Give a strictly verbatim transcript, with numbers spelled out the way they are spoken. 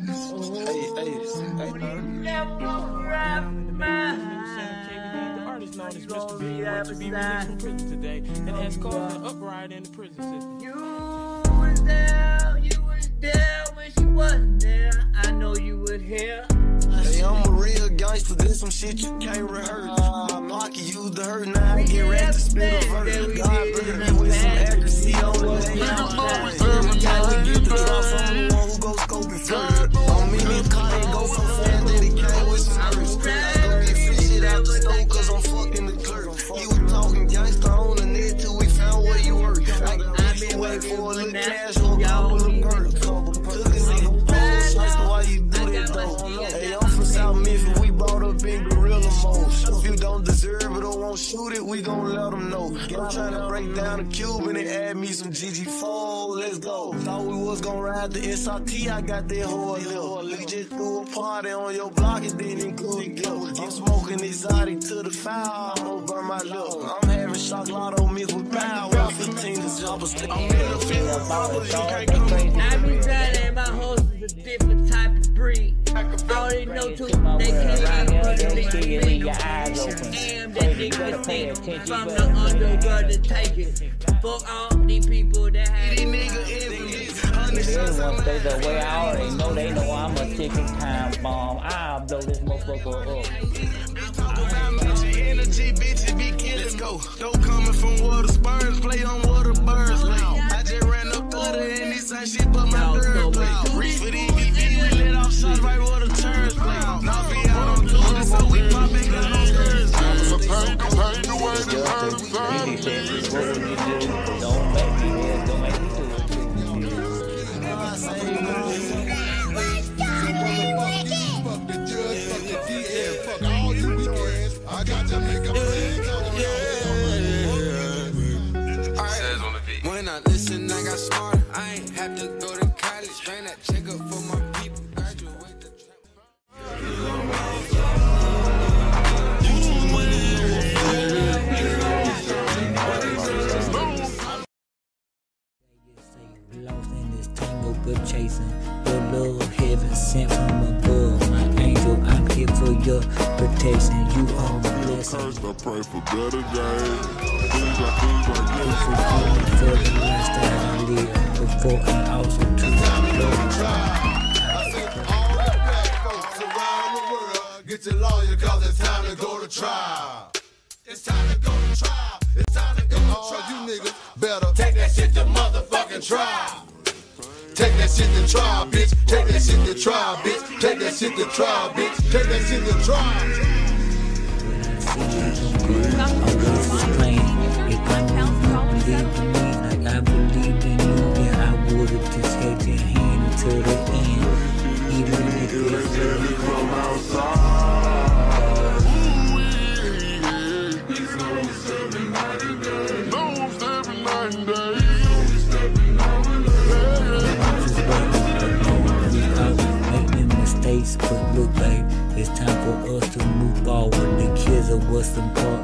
Hey, hey, hey, never wrap my artist known as Mister B wants to be released from prison today and has caused an uprising in the prison system. You was there, you was there when she wasn't there. I know you would hear. Hey, I'm a real gangster, this some shit you can't rehearse. Uh, I can use the hurt now, I get ready to spit a verse. God bless me with some accuracy on what they outside. Every time we get the drop from the one who goes scoping first. On me, this car ain't go so fast that it came with some hurts. I go get free shit out the stove cause I'm fucking the clerk. You was talking gangster on the net till we found where you were. Like, I been waiting for a little cash or a couple of perks. Took a nigga pose, that's why you do that though. Hey, I'm from South Memphis, we brought up in gorilla mode. If you don't deserve it or won't shoot it, we gon' let them know. I'm trying to break down the Cuban and add me some G G four, let's go. Thought we was gon' ride the S R T, I got that whole lip. We just threw a party on your block and then it go together. I'm smoking exotic to the fire, I'm gonna burn my lip. I'm having shock lotto mixed with power, fifteen to jump a stick. I'm in the field, mamas, you can't come. I be trying my horse is a different type of breed. I already know too, they can't even your eyes open. Damn, that nigga thick from the underworld to take it. Fuck all these people that have these niggas once they the way I already know they know I'm a ticking time bomb. I'll blow this motherfucker up. Energy, bitches be killing. Let's go. Don't coming from water spurs, play on water birds. I just ran up thirty and this ain't shit but my third play. Reach for these B B, we let off shots right where the turns play. Now be out on Tuesday, so we poppin' cause no skirts. Really said, what would you do? Don't make me do it, don't make me do it. Fuck all you weekends. I got to make a When I listen, I got smarter. I ain't have to go to college. Strain that check up for my people. Graduate the Lost in this tangle, but chasing your love, heaven sent from above. My angel, I'm here for your protection. You are the blessing. I pray for better days. Please forgive me for the lifestyle I live before and also to the Get your lawyer, cause it's time to go to trial. It's time to go to trial. It's time to go to trial. You niggas better take that shit to motherfucking trial. Take that shit to trial, bitch. Take that shit to trial, bitch. Take that shit to trial, bitch. Take that shit to trial. When I see you come good, I was playing. If I knew you believed in me like I believed in you, then I would've just held your hand until the end. Even if it's from outside. But look, babe, it's time for us to move forward. The kids are what's important.